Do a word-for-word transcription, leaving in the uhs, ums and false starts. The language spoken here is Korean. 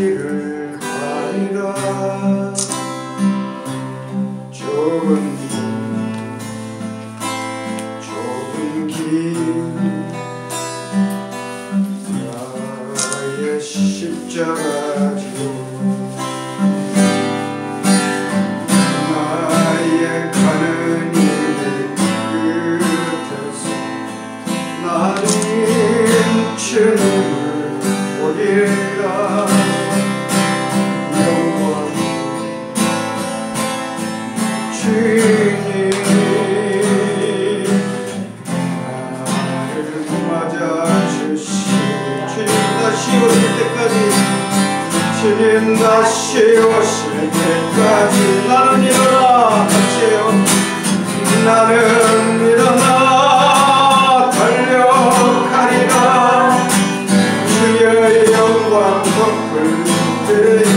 길을 가리라. 좁은 좁은 길 나의 십자가 지고 나의 가는 길 끝에서 나는 주님을 보리라. 영원 주님 나를 맞아주시니 주님 다시 오실 때까지 주님 다시 오실 때까지 나는 일어나 같이요. 나는 일어나 달려가리라. 주의 영광 덮을 때